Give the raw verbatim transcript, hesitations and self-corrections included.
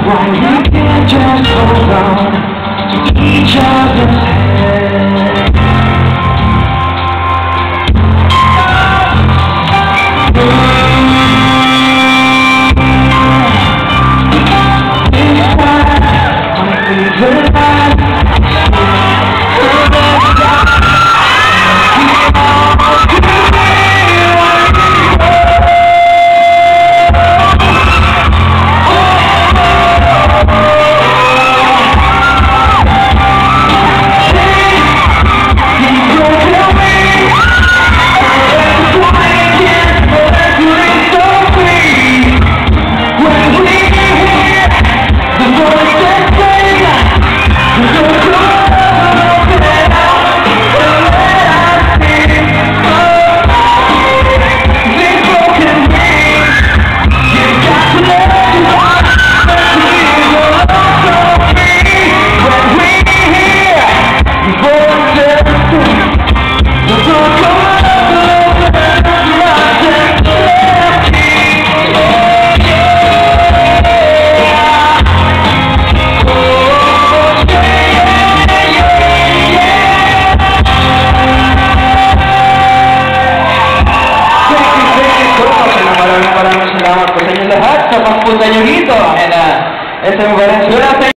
Why we can't just hold on to each other's hand. This time, my favorite line. Maraming maraming salamat po sa inyo lahat sa pagpunta nyo dito. And uh, ito yung